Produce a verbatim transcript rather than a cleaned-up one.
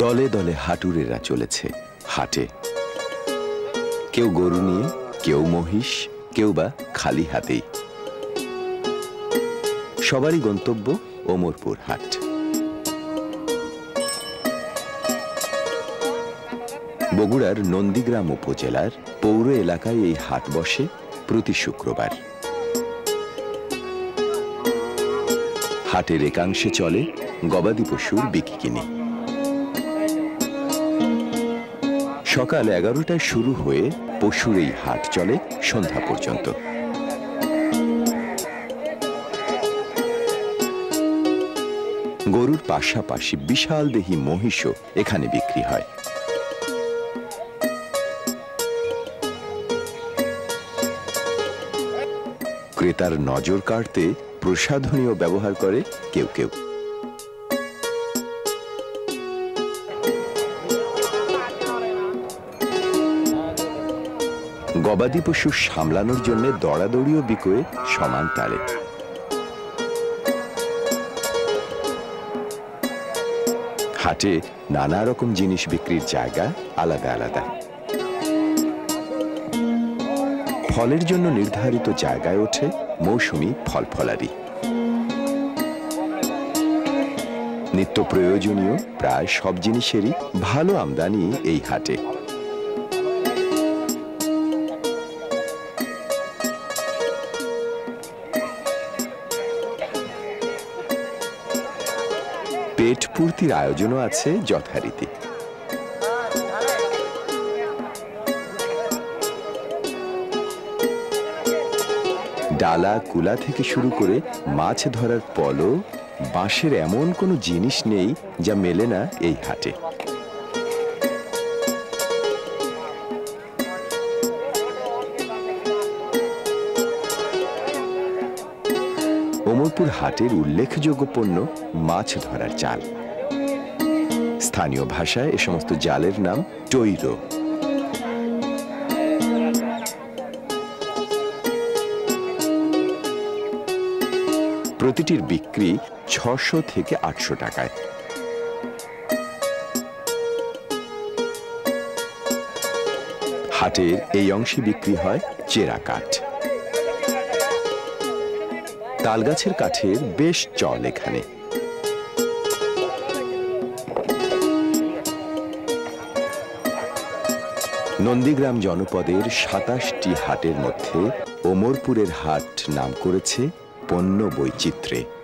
দলে দলে হাটুরেরা চলেছে হাটে, কেউ গরু নিয়ে, কেউ মহিষ, কেউ বা খালি হাতেই। সবারই গন্তব্য ওমরপুর হাট। বগুড়ার নন্দীগ্রাম উপজেলার পৌর এলাকায় এই হাট বসে প্রতি শুক্রবার। হাটের একাংশে চলে গবাদি পশুর বিক্রি। সকাল এগারোটায় শুরু হয়ে পশুর এই হাট চলে সন্ধ্যা পর্যন্ত। গরুর পাশাপাশি বিশাল দেহী মহিষও এখানে বিক্রি হয়। ক্রেতার নজর কাড়তে প্রসাধনীও ব্যবহার করে কেউ কেউ। গবাদি পশু সামলানোর জন্য দৌড়াদৌড়িও বিকোয় সমান তালে। হাটে নানা রকম জিনিস বিক্রির জায়গা আলাদা আলাদা। ফলের জন্য নির্ধারিত জায়গায় ওঠে মৌসুমী ফল ফলারি। নিত্য প্রয়োজনীয় প্রায় সব জিনিসেরই ভালো আমদানি এই হাটে। পেট পূর্তির আয়োজনও আছে যথারীতি। ডালা কুলা থেকে শুরু করে মাছ ধরার পলো, বাঁশের এমন কোনো জিনিস নেই যা মেলে না এই হাটে। ওমরপুর হাটের উল্লেখযোগ্য পণ্য মাছ ধরার জাল। স্থানীয় ভাষায় এ সমস্ত জালের নাম টইরো। প্রতিটির বিক্রি ছশো থেকে আটশো টাকায়। হাটের এই অংশে বিক্রি হয় চেরা কাঠ। তালগাছের কাঠের বেশ চল এখানে। নন্দীগ্রাম জনপদের সাতাশটি হাটের মধ্যে ওমরপুরের হাট নাম করেছে পণ্য বৈচিত্র্যে।